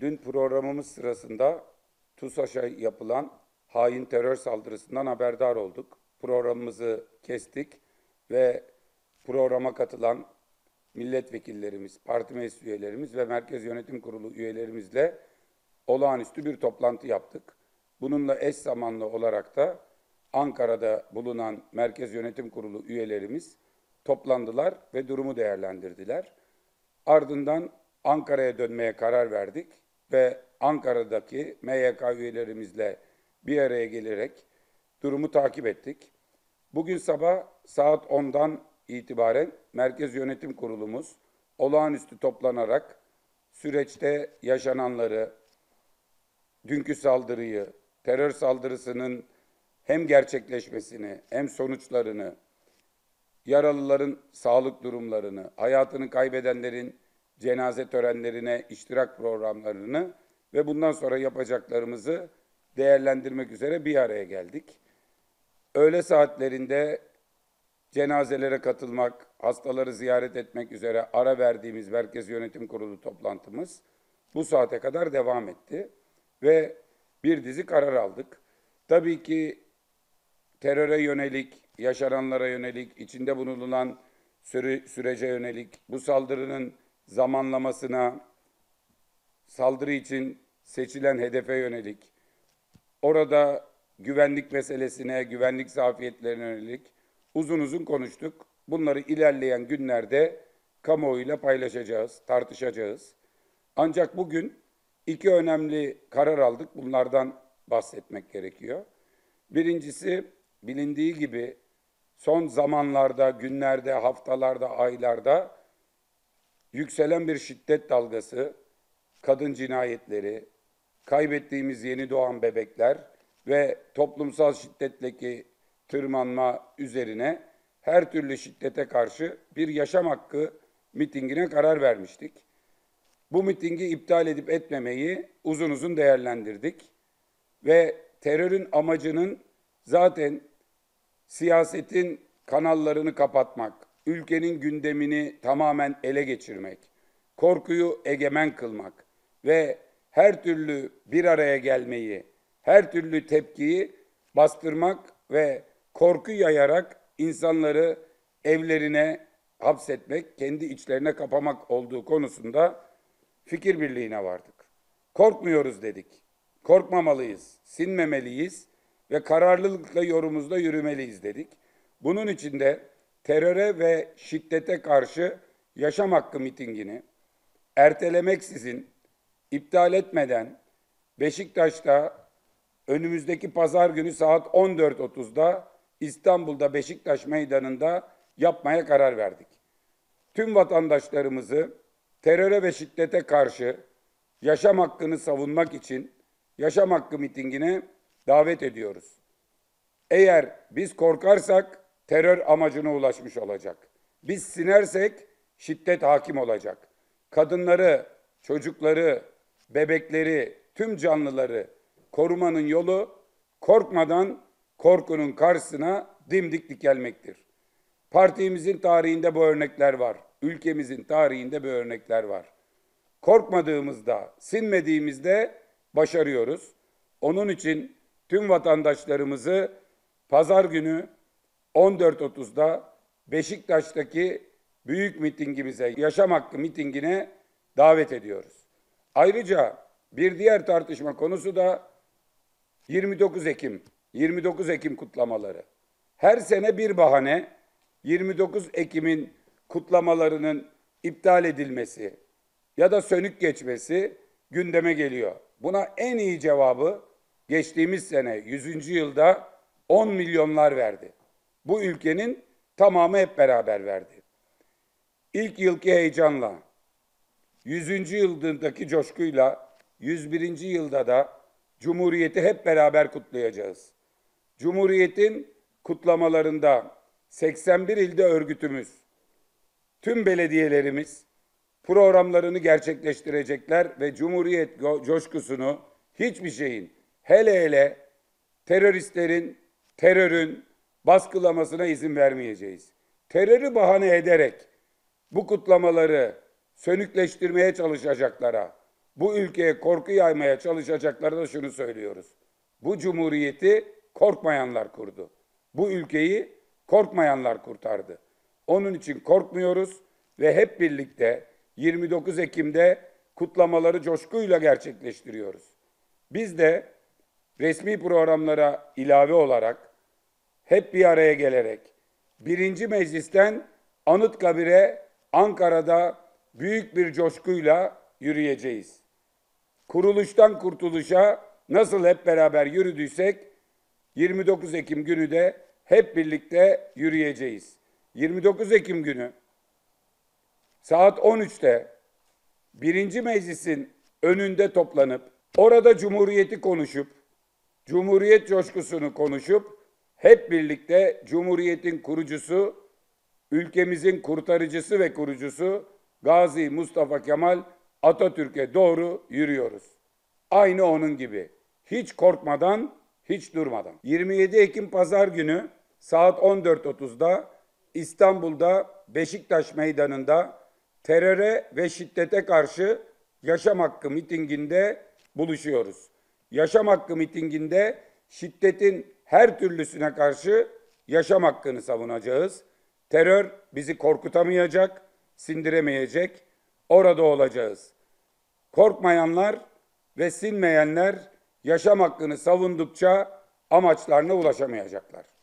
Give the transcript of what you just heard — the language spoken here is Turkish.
Dün programımız sırasında TUSAŞ'a yapılan hain terör saldırısından haberdar olduk. Programımızı kestik ve programa katılan milletvekillerimiz, parti meclis üyelerimiz ve Merkez Yönetim Kurulu üyelerimizle olağanüstü bir toplantı yaptık. Bununla eş zamanlı olarak da Ankara'da bulunan Merkez Yönetim Kurulu üyelerimiz toplandılar ve durumu değerlendirdiler. Ardından Ankara'ya dönmeye karar verdik ve Ankara'daki MYK üyelerimizle bir araya gelerek durumu takip ettik. Bugün sabah saat 10'dan itibaren Merkez Yönetim Kurulumuz olağanüstü toplanarak süreçte yaşananları, dünkü saldırıyı, terör saldırısının hem gerçekleşmesini hem sonuçlarını, yaralıların sağlık durumlarını, hayatını kaybedenlerin cenaze törenlerine iştirak programlarını ve bundan sonra yapacaklarımızı değerlendirmek üzere bir araya geldik. Öğle saatlerinde cenazelere katılmak, hastaları ziyaret etmek üzere ara verdiğimiz Merkez Yönetim Kurulu toplantımız bu saate kadar devam etti ve bir dizi karar aldık. Tabii ki teröre yönelik, yaşananlara yönelik, içinde bulunan sürece yönelik, bu saldırının zamanlamasına, saldırı için seçilen hedefe yönelik, orada güvenlik meselesine, güvenlik zafiyetlerine yönelik uzun uzun konuştuk. Bunları ilerleyen günlerde kamuoyuyla paylaşacağız, tartışacağız. Ancak bugün iki önemli karar aldık. Bunlardan bahsetmek gerekiyor. Birincisi, bilindiği gibi son zamanlarda, günlerde, haftalarda, aylarda yükselen bir şiddet dalgası, kadın cinayetleri, kaybettiğimiz yeni doğan bebekler ve toplumsal şiddetteki tırmanma üzerine her türlü şiddete karşı bir yaşam hakkı mitingine karar vermiştik. Bu mitingi iptal edip etmemeyi uzun uzun değerlendirdik ve terörün amacının zaten siyasetin kanallarını kapatmak, ülkenin gündemini tamamen ele geçirmek, korkuyu egemen kılmak ve her türlü bir araya gelmeyi, her türlü tepkiyi bastırmak ve korku yayarak insanları evlerine hapsetmek, kendi içlerine kapamak olduğu konusunda fikir birliğine vardık. Korkmuyoruz dedik. Korkmamalıyız, sinmemeliyiz ve kararlılıkla yolumuzda yürümeliyiz dedik. Bunun için de teröre ve şiddete karşı yaşam hakkı mitingini ertelemeksizin, iptal etmeden Beşiktaş'ta önümüzdeki pazar günü saat 14.30'da İstanbul'da Beşiktaş Meydanı'nda yapmaya karar verdik. Tüm vatandaşlarımızı teröre ve şiddete karşı yaşam hakkını savunmak için yaşam hakkı mitingine davet ediyoruz. Eğer biz korkarsak terör amacına ulaşmış olacak. Biz sinersek şiddet hakim olacak. Kadınları, çocukları, bebekleri, tüm canlıları korumanın yolu korkmadan korkunun karşısına dimdik dikelmektir. Partimizin tarihinde bu örnekler var. Ülkemizin tarihinde bu örnekler var. Korkmadığımızda, sinmediğimizde başarıyoruz. Onun için tüm vatandaşlarımızı pazar günü 14.30'da Beşiktaş'taki büyük mitingimize, yaşam hakkı mitingine davet ediyoruz. Ayrıca bir diğer tartışma konusu da 29 Ekim, 29 Ekim kutlamaları. Her sene bir bahane 29 Ekim'in kutlamalarının iptal edilmesi ya da sönük geçmesi gündeme geliyor. Buna en iyi cevabı geçtiğimiz sene 100. yılda 10 milyonlar verdi. Bu ülkenin tamamı hep beraber verdi. İlk yılki heyecanla, 100. yıldaki coşkuyla, 101. yılda da Cumhuriyeti hep beraber kutlayacağız. Cumhuriyetin kutlamalarında 81 ilde örgütümüz, tüm belediyelerimiz programlarını gerçekleştirecekler ve Cumhuriyet coşkusunu hiçbir şeyin, hele hele teröristlerin, terörün baskılamasına izin vermeyeceğiz. Terörü bahane ederek bu kutlamaları sönükleştirmeye çalışacaklara, bu ülkeye korku yaymaya çalışacaklara da şunu söylüyoruz. Bu cumhuriyeti korkmayanlar kurdu. Bu ülkeyi korkmayanlar kurtardı. Onun için korkmuyoruz ve hep birlikte 29 Ekim'de kutlamaları coşkuyla gerçekleştiriyoruz. Biz de resmi programlara ilave olarak hep bir araya gelerek birinci meclisten Anıtkabir'e Ankara'da büyük bir coşkuyla yürüyeceğiz. Kuruluştan kurtuluşa nasıl hep beraber yürüdüysek 29 Ekim günü de hep birlikte yürüyeceğiz. 29 Ekim günü saat 13'te birinci meclisin önünde toplanıp orada Cumhuriyeti konuşup, Cumhuriyet coşkusunu konuşup hep birlikte Cumhuriyet'in kurucusu, ülkemizin kurtarıcısı ve kurucusu Gazi Mustafa Kemal Atatürk'e doğru yürüyoruz. Aynı onun gibi. Hiç korkmadan, hiç durmadan. 27 Ekim Pazar günü saat 14.30'da İstanbul'da Beşiktaş Meydanı'nda teröre ve şiddete karşı Yaşam Hakkı mitinginde buluşuyoruz. Yaşam Hakkı mitinginde şiddetin her türlüsüne karşı yaşam hakkını savunacağız. Terör bizi korkutamayacak, sindiremeyecek. Orada olacağız. Korkmayanlar ve sinmeyenler yaşam hakkını savundukça amaçlarına ulaşamayacaklar.